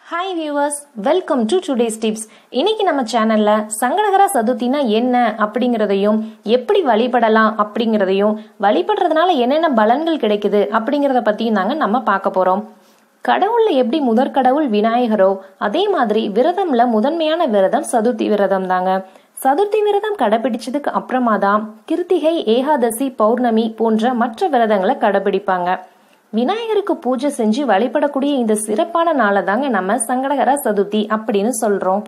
Hi viewers, welcome to today's tips. இன்னைக்கு நம்ம சேனல்ல சங்கடஹர சதுர்த்தினா என்ன அப்படிங்கறதையும் எப்படி வழிபடலாம் அப்படிங்கறதையும் வழிபடுறதுனால என்னென்ன பலன்கள் கிடைக்குது அப்படிங்கறத பத்தியும் தாங்க நம்ம பார்க்க போறோம். கடவுள்ல எப்படி முதற் கடவுள் விநாயகரோ அதே மாதிரி விரதம்ல முதன்மையான விரதம் சதுர்த்தி விரதம் தாங்க. சதுர்த்தி விரதம் கடைபிடிச்சதுக்கு அப்புறமா தான் கிருத்திகை, ஏகாதசி, பௌர்ணமி போன்ற மற்ற விரதங்களை கடைபிடிப்பாங்க. விநாயகருக்கு பூஜை செஞ்சு வழிபடக்கூடிய இந்த சிறப்பான நாளை தாங்க நம்ம சங்கடஹர சதுர்த்தி அப்படின்னு சொல்றோம்.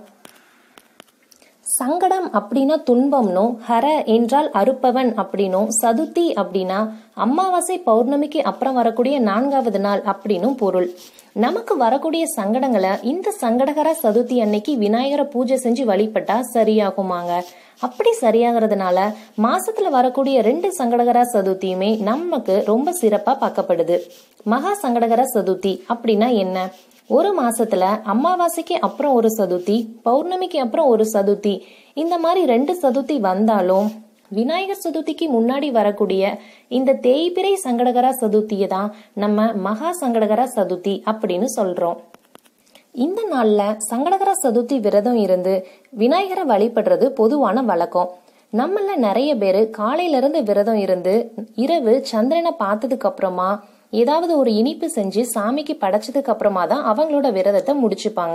சங்கடம் அப்படின்னா துன்பம்னும், ஹர என்றால் அறுப்பவன் அப்படின்னும், சதுர்த்தி அப்படின்னா அமாவாசை பௌர்ணமிக்கு அப்புறம் வரக்கூடிய 4வது நாள் அப்படின்னும் பொருள். நமக்கு வரக்கூடிய சங்கடங்களை இந்த சங்கடஹர சதுர்த்தி அன்னைக்கு விநாயகரை பூஜை செஞ்சு வழிபட்டா சரியாகுமாங்க. அப்படி சரியாகிறதுனால மாசத்துல வரக்கூடிய 2 சங்கடஹர சதுர்த்தியுமே நமக்கு ரொம்ப சிறப்பா பார்க்கப்படுது. மகா சங்கடஹர சதுர்த்தி அப்படின்னா என்ன? ஒரு மாசத்துல அமாவாசைக்கு அப்புறம் ஒரு சதுர்த்தி, பௌர்ணமிக்கு அப்புறம் ஒரு சதுர்த்தி, இந்த மாதிரி 2 சதுர்த்தி வந்தாலும் விநாயகர் சதுர்த்திக்கு முன்னாடி வரக்கூடிய இந்த தேய்பிறை சங்கடஹர சதுர்த்தியை தான் நம்ம மகா சங்கடஹர சதுர்த்தி அப்படின்னு சொல்றோம். இந்த நாள்ல சங்கடஹர சதுர்த்தி விரதம் இருந்து விநாயகரை வழிபடுறது பொதுவான வழக்கம். நம்மள நிறைய பேரு காலையில இருந்து விரதம் இருந்து இரவு சந்திரனை பார்த்ததுக்கு அப்புறமா ஏதாவது ஒரு இனிப்பு செஞ்சு சாமிக்கு படைச்சதுக்கு அப்புறமா தான் அவங்களோட விரதத்தை முடிச்சுப்பாங்க.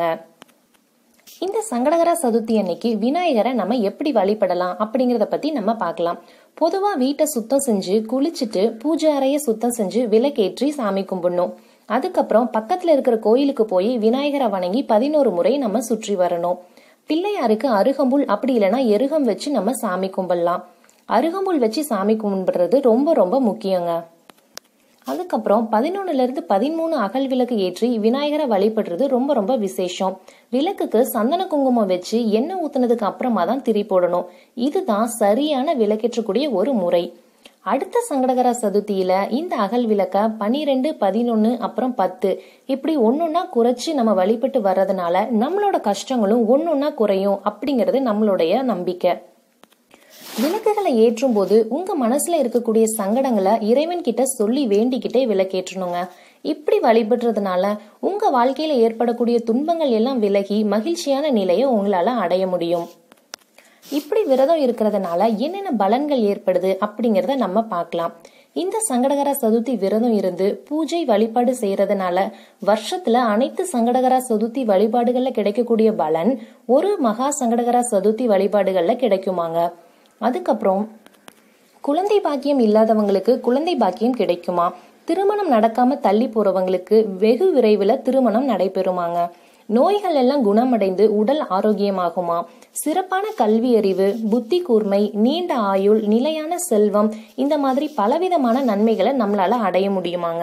இந்த சங்கடஹர சதுர்த்தி அன்னைக்கு விநாயகரை நம்ம எப்படி வழிபடலாம் அப்படிங்கறத பத்தி நம்ம பார்க்கலாம். பொதுவா வீட்டை சுத்தம் செஞ்சு குளிச்சுட்டு பூஜை அறைய சுத்தம் செஞ்சு விளக்கேற்றி சாமி கும்பிடணும். அதுக்கப்புறம் பக்கத்துல இருக்கிற கோயிலுக்கு போய் விநாயகரை வணங்கி 11 முறை நம்ம சுற்றி வரணும். பிள்ளையாருக்கு அருகம்புல் அப்படி இல்லைன்னா எருகம் வச்சு நம்ம சாமி கும்பிடலாம். அருகம்புல் வச்சு சாமி கும்பிடுறது ரொம்ப ரொம்ப முக்கியங்க. அதுக்கப்புறம் 11ல இருந்து 13 அகல் விளக்கு ஏற்றி விநாயகரை வழிபடுறது ரொம்ப ரொம்ப விசேஷம். விளக்குக்கு சந்தன குங்குமம் வச்சு எண்ணெய் ஊத்துனதுக்கு அப்புறமா தான் திரி போடணும். இதுதான் சரியான விளக்கேற்றக்கூடிய ஒரு முறை. அடுத்த சங்கடஹர சதுர்த்தியில இந்த அகல் விளக்க 12, 11 அப்புறம் 10 இப்படி ஒன்னொன்னா குறைச்சு நம்ம வழிபட்டு வர்றதுனால நம்மளோட கஷ்டங்களும் ஒன்னொன்னா குறையும் அப்படிங்கறது நம்மளுடைய நம்பிக்கை. விளக்குகளை ஏற்றும் போது உங்க மனசுல இருக்கக்கூடிய சங்கடங்களை இறைவன் கிட்ட சொல்லி வேண்டிக்கிட்டே விளக்கேற்றணுங்க. இப்படி வழிபடுறதுனால உங்க வாழ்க்கையில ஏற்படக்கூடிய துன்பங்கள் எல்லாம் விலகி மகிழ்ச்சியான நிலையை உங்களால அடைய முடியும். இப்படி விரதம் இருக்கிறதுனால என்னென்ன பலன்கள் ஏற்படுது அப்படிங்கறத நம்ம பார்க்கலாம். இந்த சங்கடஹர சதுர்த்தி விரதம் இருந்து பூஜை வழிபாடு செய்யறதுனால வருஷத்துல அனைத்து சங்கடஹர சதுர்த்தி வழிபாடுகள்ல கிடைக்கக்கூடிய பலன் ஒரு மகா சங்கடஹர சதுர்த்தி வழிபாடுகள்ல கிடைக்குமாங்க. அதுக்கப்புறம் குழந்தை பாக்கியம் இல்லாதவங்களுக்கு குழந்தை பாக்கியம் கிடைக்குமா? திருமணம் நடக்காம தள்ளி போறவங்களுக்கு வெகு விரைவில் திருமணம் நடைபெறுமாங்க. நோய்கள் எல்லாம் குணமடைந்து உடல் ஆரோக்கியமாகுமா? சிறப்பான கல்வி அறிவு, புத்தி கூர்மை, நீண்ட ஆயுள், நிலையான செல்வம், இந்த மாதிரி பலவிதமான நன்மைகளை நம்மளால அடைய முடியுமாங்க.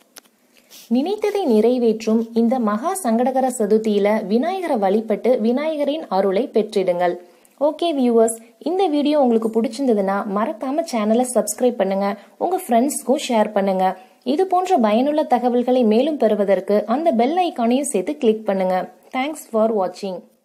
நினைத்ததை நிறைவேற்றும் இந்த மகா சங்கடஹர சதுர்த்தியில விநாயகரை வழிபட்டு விநாயகரின் அருளை பெற்றிடுங்கள். ஓகே வியூவர்ஸ், இந்த வீடியோ உங்களுக்கு பிடிச்சிருந்ததுன்னா மறக்காம சேனலை சப்ஸ்கிரைப் பண்ணுங்க, உங்க ஃப்ரெண்ட்ஸ்க்கும் ஷேர் பண்ணுங்க. இது போன்ற பயனுள்ள தகவல்களை மேலும் பெறுவதற்கு அந்த பெல் ஐகானையும் சேர்த்து கிளிக் பண்ணுங்க. தேங்க்ஸ் ஃபார் வாட்சிங்.